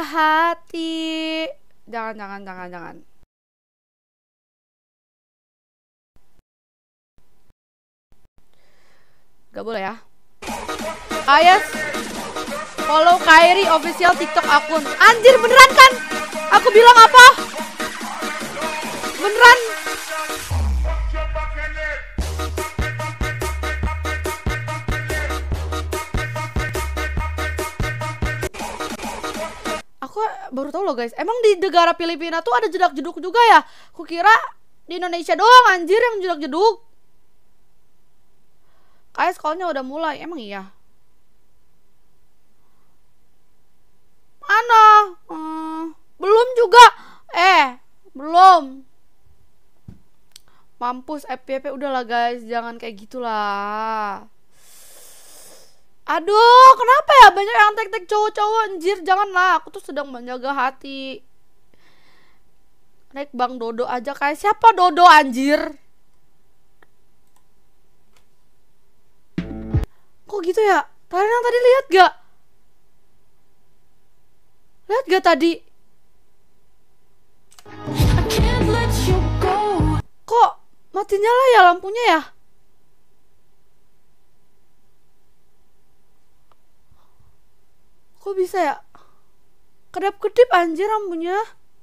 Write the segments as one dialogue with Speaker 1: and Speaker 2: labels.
Speaker 1: hati. Jangan. Gak boleh ya. Guys, follow Kairi official TikTok akun. Anjir, beneran kan? Aku bilang apa? Beneran. Aku baru tahu loh guys. Emang di negara Filipina tuh ada jedak-jeduk juga ya? Aku kira di Indonesia doang anjir yang jedak-jeduk. Kayak sekolahnya udah mulai. Emang iya? Mana? Belum juga. Belum. Mampus FPP. Udahlah guys, jangan kayak gitulah. Aduh, kenapa ya banyak yang tek-tek cowok-cowok anjir. Janganlah, aku tuh sedang menjaga hati. Naik Bang Dodo aja. Kayak siapa Dodo anjir? Kok gitu ya? Tadi lihat gak? Lihat gak tadi? Kok mati nyala ya lampunya ya? Kok bisa ya? Kedap-kedip anjir lampunya.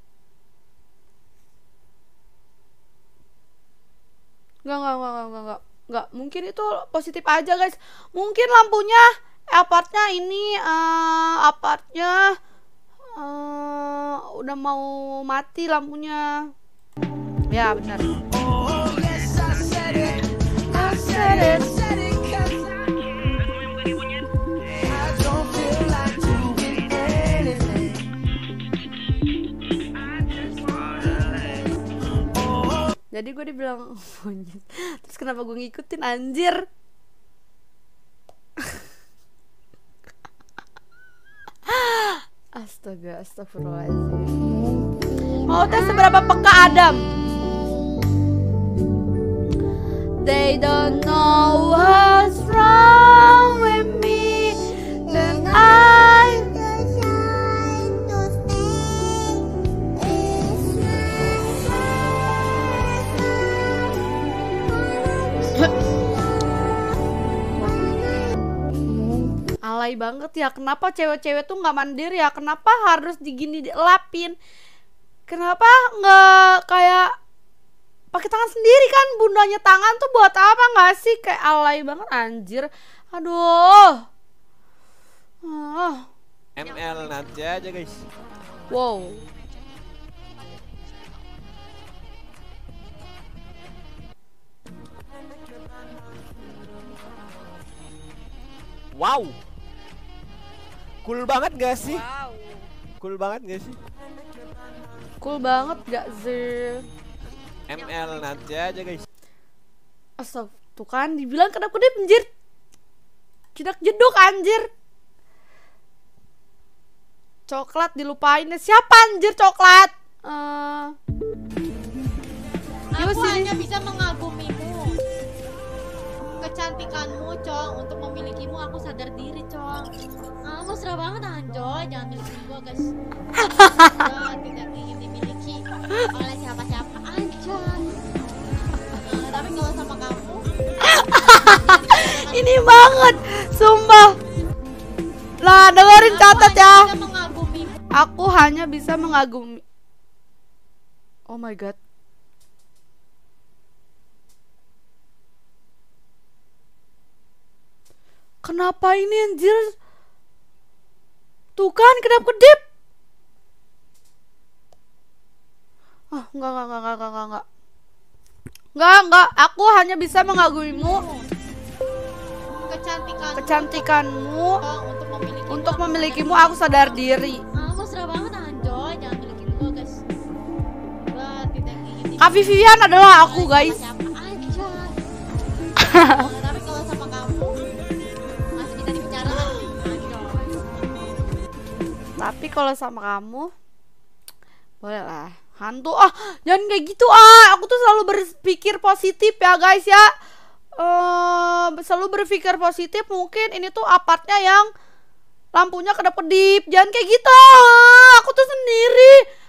Speaker 1: Enggak. Mungkin itu positif aja guys. Mungkin lampunya apartnya ini apartnya udah mau mati lampunya. Ya benar. Jadi gue dibilang monyet. Terus kenapa gue ngikutin anjir? Astagfirullahaladzim. Mau tes seberapa peka Adam? They don't know what's wrong with me, then I alay banget ya. Kenapa cewek-cewek tuh nggak mandiri ya? Kenapa harus digini dilapin? Kenapa nggak kayak pakai tangan sendiri kan? Bundanya tangan tuh buat apa nggak sih? Kayak alay banget anjir. Aduh.
Speaker 2: ML nanti aja guys.
Speaker 1: Wow.
Speaker 2: Wow. Cool banget gak sih?
Speaker 1: Wow.
Speaker 2: Cool banget gak sih?
Speaker 1: Cool banget gak sih?
Speaker 2: ML nanti aja guys.
Speaker 1: Astagfirullah, tuh kan dibilang kedap-kedip anjir. Jedak-jeduk anjir. Coklat dilupain. Siapa anjir coklat?
Speaker 3: Aku hanya bisa mengagumimu, kecantikanmu, Cong. Untuk memilikimu aku sadar diri, Cong. Aku serah banget, Anjoy. Jangan miliki gua, guys. Anjoy tidak ingin dimiliki oleh siapa-siapa, Anjoy. Tapi kalau sama kamu
Speaker 1: ini banget, sumpah. Lah, dengerin catat ya. Aku hanya bisa mengagumi. Oh my god. Kenapa ini anjir? Tuh kan kedap-kedip. Enggak. Enggak. Aku hanya bisa mengagumimu, kecantikanmu. Untuk memilikimu aku sadar diri.
Speaker 3: Aku serah banget, Anjoy. Jangan miliki gua, guys. Gua tidak ingin
Speaker 1: Kak Vivian adalah aku, guys.
Speaker 3: siapa aja. Tapi kalau sama kamu masih bisa dibicarakan, Anjoy.
Speaker 1: Tapi kalau sama kamu boleh lah. Hantu jangan kayak gitu aku tuh selalu berpikir positif ya guys ya. Selalu berpikir positif. Mungkin ini tuh apartnya yang lampunya kedap-kedip. Jangan kayak gitu.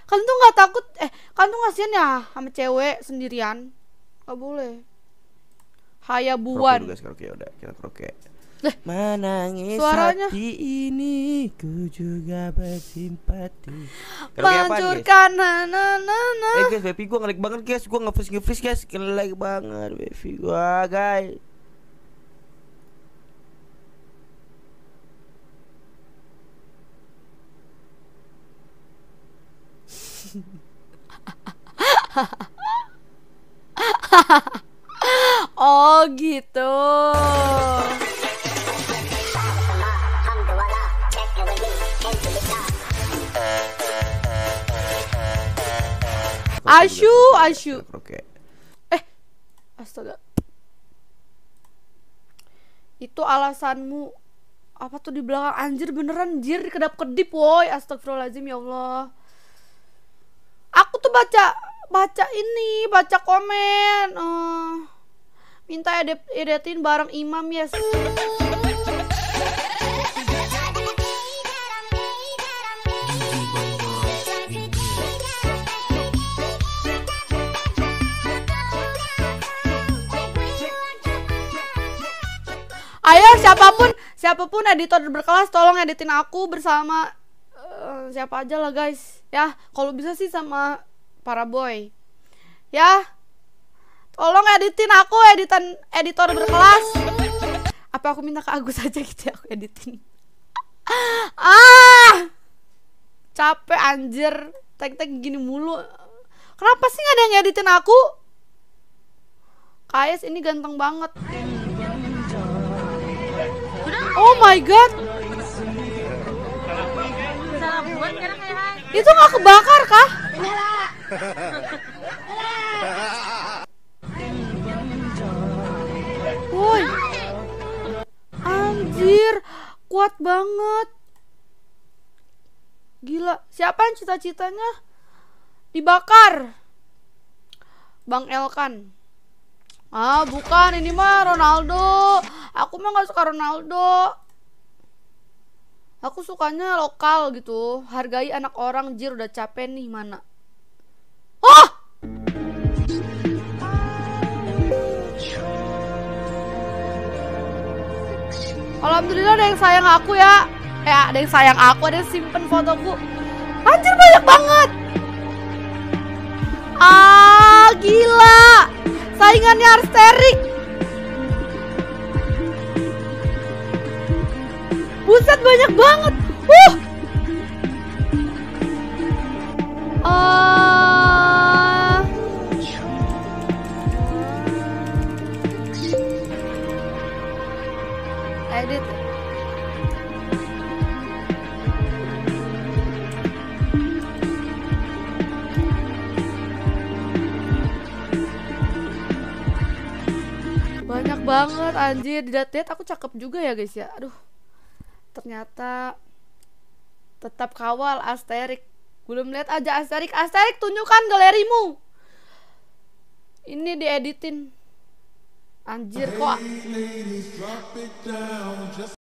Speaker 1: Kalian tuh nggak takut? Kalian tuh kasihan ya sama cewek sendirian? Gak boleh. Hayabuan.
Speaker 4: Karaoke, guys, karaoke udah, kita karaoke.
Speaker 1: Lah,
Speaker 4: menangis
Speaker 1: suaranya.
Speaker 4: hati ini, ku juga bersimpati. Karaoke apaan, guys?
Speaker 1: Hancurkan
Speaker 4: Guys, baby gua ngelag banget guys, gua nge-freeze guys, ngelag banget baby gua guys.
Speaker 1: Oh gitu. Asyu.
Speaker 4: Karaoke.
Speaker 1: Astaga. Itu alasanmu apa tuh di belakang? Anjir beneran jir, kedap-kedip woi. Astagfirullahaladzim ya Allah. Aku tuh baca komen. Minta editin bareng Imam yes. Ayo siapapun editor berkelas tolong editin aku bersama siapa aja lah guys ya, kalau bisa sih sama para boy ya, tolong editin aku, editor berkelas. Apa aku minta ke Agus aja gitu ya aku editin? Capek anjir, tag gini mulu. Kenapa sih gak ada yang editin aku? KS ini ganteng banget. Oh my god, itu gak kebakar kah? Woi, anjir, kuat banget. Gila, siapa yang cita-citanya dibakar? Bang Elkan. Bukan, ini mah Ronaldo. Aku mah gak suka Ronaldo. Aku sukanya lokal gitu. Hargai anak orang, jir, udah capek nih, mana. Oh! Alhamdulillah ada yang sayang aku ya. Ada yang sayang aku, ada yang simpen fotoku. Anjir banyak banget. Gila. Saingannya Arsterik. Buset banyak banget. Edit. Banyak banget anjir, di lihat aku cakep juga ya guys ya. Aduh. Ternyata tetap kawal Asterik. Belum lihat aja Asterik. Asterik, tunjukkan galerimu. Ini dieditin. Anjir kok